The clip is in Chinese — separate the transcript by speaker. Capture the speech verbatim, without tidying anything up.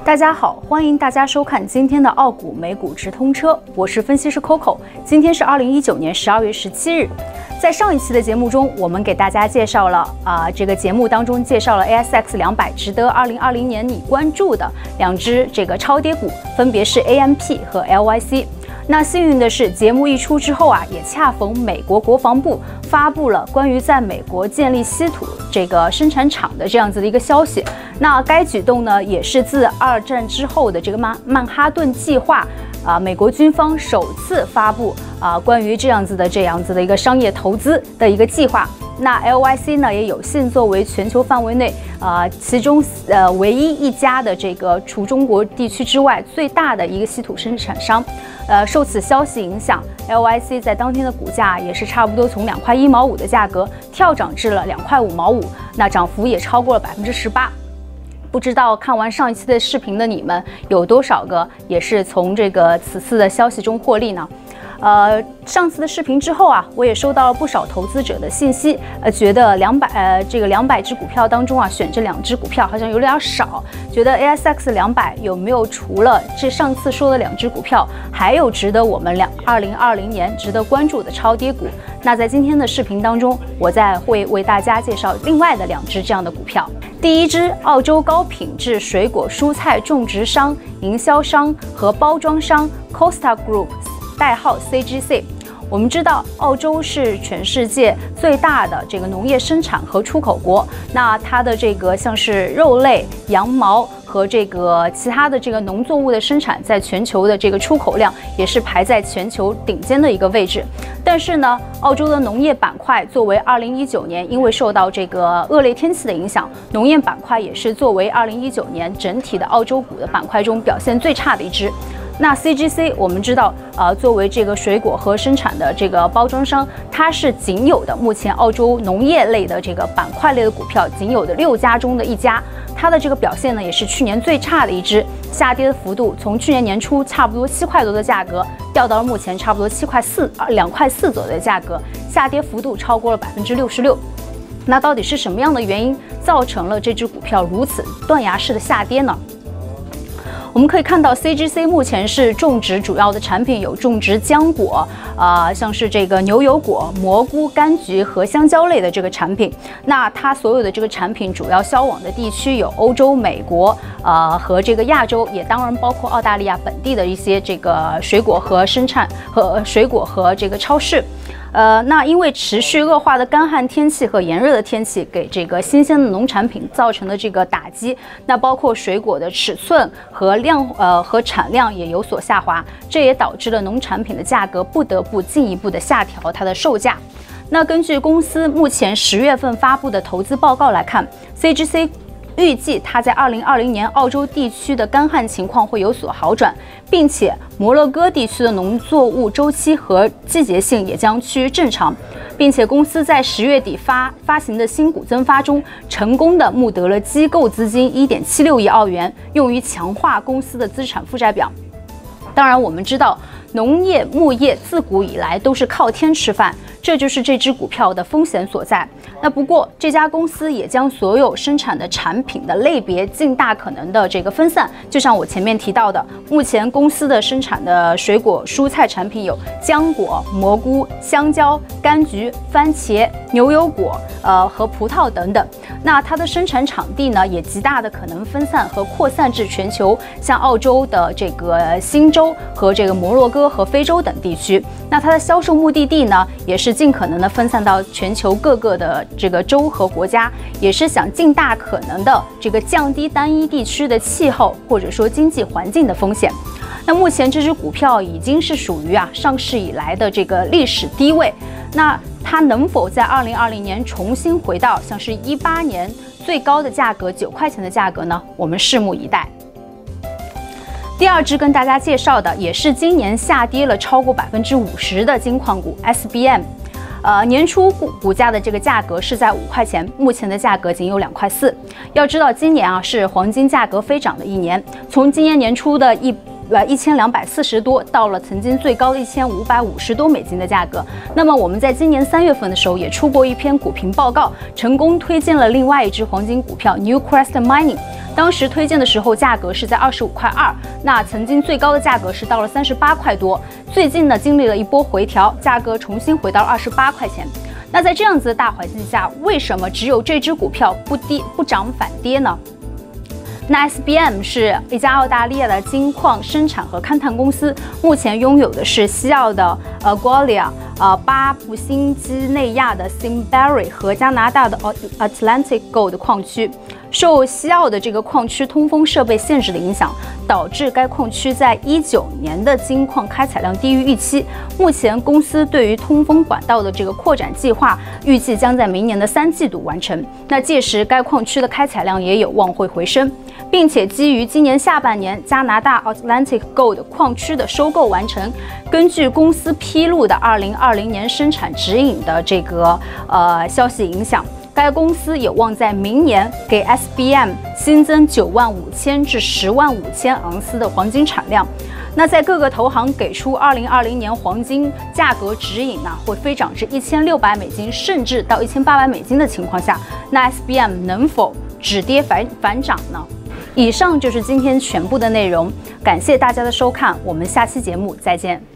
Speaker 1: 大家好，欢迎大家收看今天的澳股美股直通车，我是分析师 Coco。今天是二零一九年十二月十七日。在上一期的节目中，我们给大家介绍了啊、呃，这个节目当中介绍了 A S X 两百值得二零二零年你关注的两只这个超跌股，分别是 A M P 和 L Y C。那幸运的是，节目一出之后啊，也恰逢美国国防部发布了关于在美国建立稀土这个生产厂的这样子的一个消息。那该举动呢，也是自二战之后的这个曼曼哈顿计划啊，美国军方首次发布啊关于这样子的这样子的一个商业投资的一个计划。那 L Y C 呢，也有幸作为全球范围内呃其中呃唯一一家的这个除中国地区之外最大的一个稀土生产商。呃，受此消息影响 ，L Y C 在当天的股价也是差不多从两块一毛五的价格跳涨至了两块五毛五，那涨幅也超过了百分之十八。不知道看完上一期的视频的你们有多少个也是从这个此次的消息中获利呢？呃，上次的视频之后啊，我也收到了不少投资者的信息，呃，觉得两百呃这个两百只股票当中啊，选这两只股票好像有点少，觉得 A S X 两百有没有除了这上次说的两只股票，还有值得我们两二零二零年值得关注的超跌股？那在今天的视频当中，我再会为大家介绍另外的两只这样的股票。第一支，澳洲高品质水果蔬菜种植商、营销商和包装商 Costa Group。代号 C G C。 我们知道澳洲是全世界最大的这个农业生产和出口国，那它的这个像是肉类、羊毛和这个其他的这个农作物的生产，在全球的这个出口量也是排在全球顶尖的一个位置。但是呢，澳洲的农业板块作为二零一九年因为受到这个恶劣天气的影响，农业板块也是作为二零一九年整体的澳洲股的板块中表现最差的一支。那 C G C 我们知道，呃，作为这个水果和生产的这个包装商，它是仅有的目前澳洲农业类的这个板块类的股票仅有的六家中的一家。它的这个表现呢，也是去年最差的一支，下跌的幅度从去年年初差不多七块多的价格，掉到了目前差不多七块四、两块四左右的价格，下跌幅度超过了百分之六十六。那到底是什么样的原因造成了这只股票如此断崖式的下跌呢？我们可以看到 C G C 目前是种植主要的产品有种植浆果，啊、呃，像是这个牛油果、蘑菇、柑橘和香蕉类的这个产品。那它所有的这个产品主要销往的地区有欧洲、美国，呃和这个亚洲，也当然包括澳大利亚本地的一些这个水果和生产和水果和这个超市。呃，那因为持续恶化的干旱天气和炎热的天气，给这个新鲜的农产品造成的这个打击，那包括水果的尺寸和量，呃和产量也有所下滑，这也导致了农产品的价格不得不进一步的下调它的售价。那根据公司目前十月份发布的投资报告来看 ，C G C。预计它在二零二零年澳洲地区的干旱情况会有所好转，并且摩洛哥地区的农作物周期和季节性也将趋于正常，并且公司在十月底发发行的新股增发中，成功的募得了机构资金一点七六亿澳元，用于强化公司的资产负债表。当然，我们知道农业牧业自古以来都是靠天吃饭，这就是这只股票的风险所在。那不过这家公司也将所有生产的产品的类别尽大可能的这个分散，就像我前面提到的，目前公司的生产的水果蔬菜产品有浆果、蘑菇、香蕉、柑橘、番茄、牛油果，呃和葡萄等等。那它的生产场地呢，也极大的可能分散和扩散至全球，像澳洲的这个新州和这个摩洛哥和非洲等地区。那它的销售目的地呢，也是尽可能的分散到全球各个的这个州和国家，也是想尽大可能的这个降低单一地区的气候或者说经济环境的风险。那目前这只股票已经是属于啊上市以来的这个历史低位，那它能否在二零二零年重新回到像是一八年最高的价格九块钱的价格呢？我们拭目以待。第二支跟大家介绍的也是今年下跌了超过百分之五十的金矿股 S B M。呃，年初股股价的这个价格是在五块钱，目前的价格仅有两块四。要知道，今年啊是黄金价格飞涨的一年，从今年年初的一呃一千两百四十多，到了曾经最高的一千五百五十多美金的价格。那么我们在今年三月份的时候也出过一篇股评报告，成功推荐了另外一只黄金股票 Newcrest Mining。当时推荐的时候价格是在二十五块二，那曾经最高的价格是到了三十八块多。最近呢经历了一波回调，价格重新回到了二十八块钱。那在这样子的大环境下，为什么只有这只股票不跌不涨反跌呢？那 S B M 是一家澳大利亚的金矿生产和勘探公司，目前拥有的是西澳的呃 Gwalia、呃巴布新几内亚的 Simberry 和加拿大的 Atlantic Gold 矿区。受西澳的这个矿区通风设备限制的影响，导致该矿区在一九年的金矿开采量低于预期。目前公司对于通风管道的这个扩展计划，预计将在明年的三季度完成。那届时该矿区的开采量也有望会回升，并且基于今年下半年加拿大 Atlantic Gold 矿区的收购完成，根据公司披露的二零二零年生产指引的这个呃消息影响。该公司有望在明年给 S B M 新增九万五千至十万五千盎司的黄金产量。那在各个投行给出二零二零年黄金价格指引呢，会飞涨至一千六百美金，甚至到一千八百美金的情况下，那 S B M 能否止跌反反涨呢？以上就是今天全部的内容，感谢大家的收看，我们下期节目再见。